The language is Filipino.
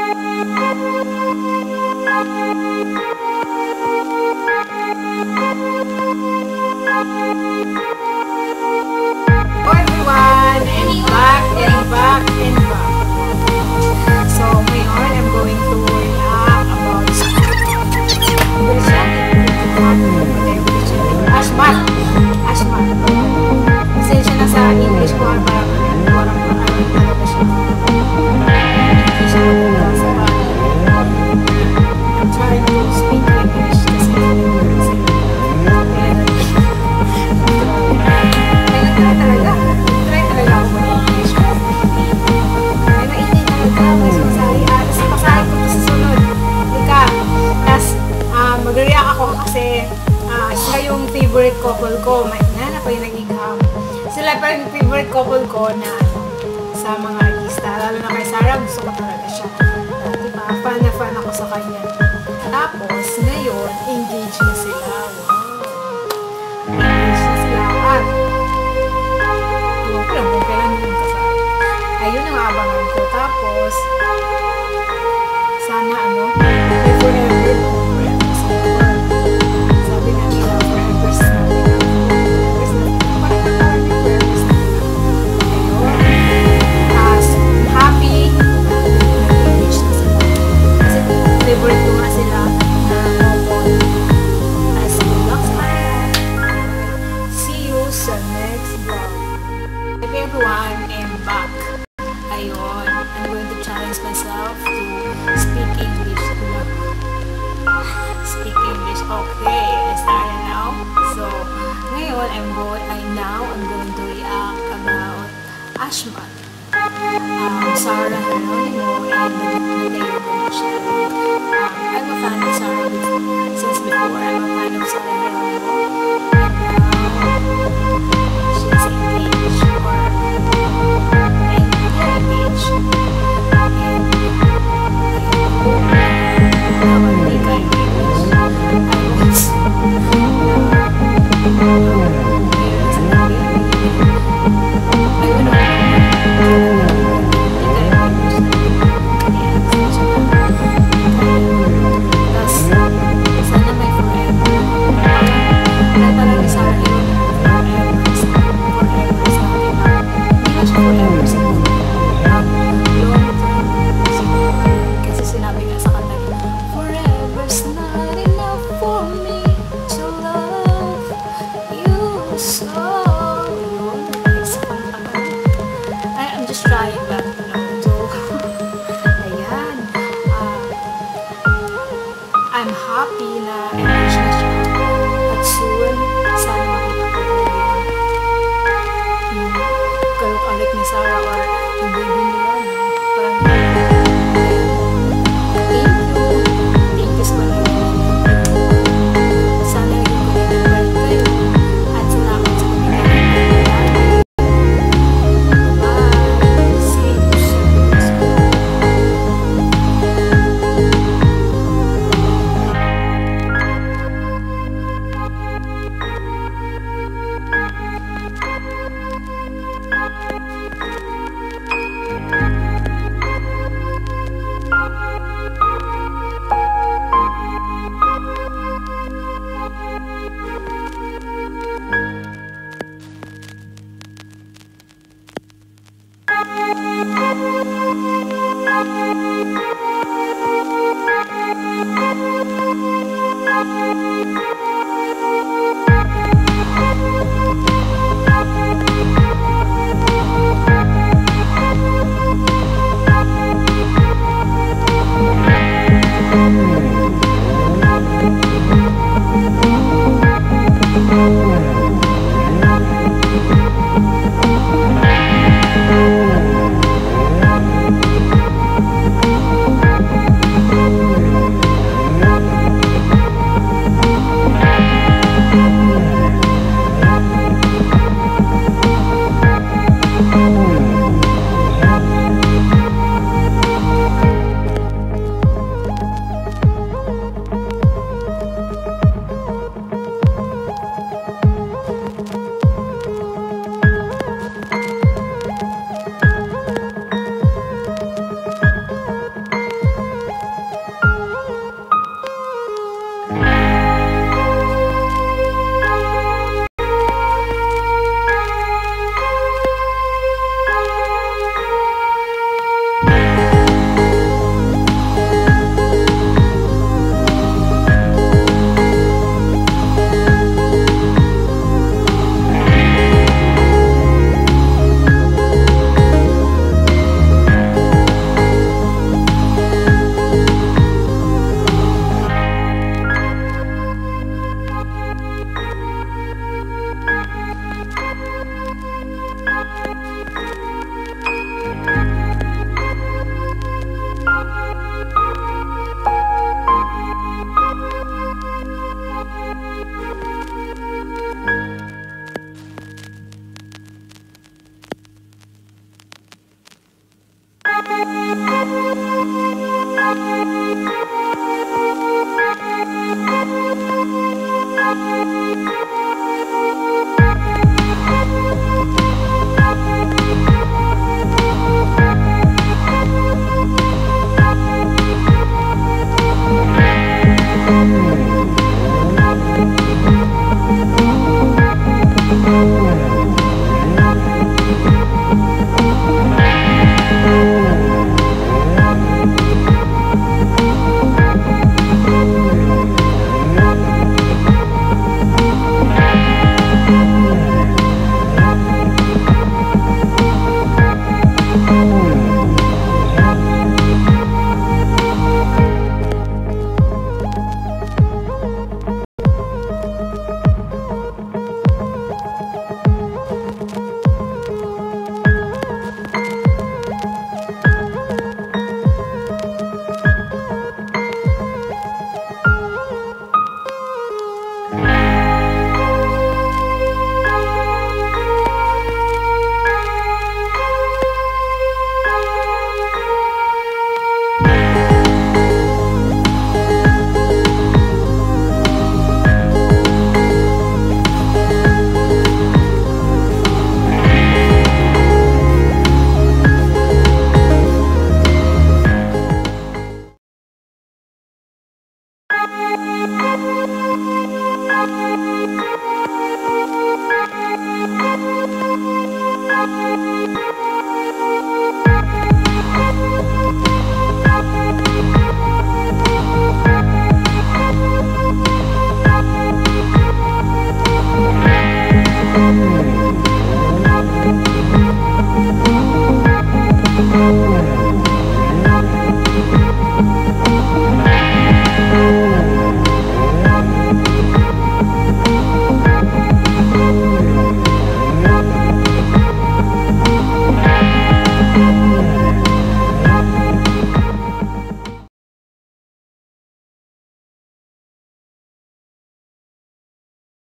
everyone, and back. So ngayon, I'm going to react about Ashmat. Pasensya na sa English ko, parang talaga siya. I'm trying to speak English kasi try talaga ako mag-English. Ay, mainit talaga. Pasahin ko ito sa sunod. Tapos, mag-react ako kasi sila yung favorite couple ko. Nana pa yung nag-igham. Sila pa yung favorite couple ko na sa mga artista. Lalo na kay Sarah, gusto ko talaga siya. Diba? Fan na fan ako sa kanya. Tapos, ngayon, engaged na sila. Wow! Engaged na sila. At, kung kailan yung kasal. Ayun ang abangan ko. Tapos, sana forever. Sabi nga nila, forever is not enough. Parang forever is not enough. Ayun. I'm happy. Nag-engage na sila. Kasi favorite ko nga sila na couple. As good luck sa see you sa next vlog. Hey everyone, I'm back. Ayun, I'm going to challenge myself to speak English. Speak English. Okay, I started now. So, ngayon, I'm going to react about Ashmat. Sarah Geronimo and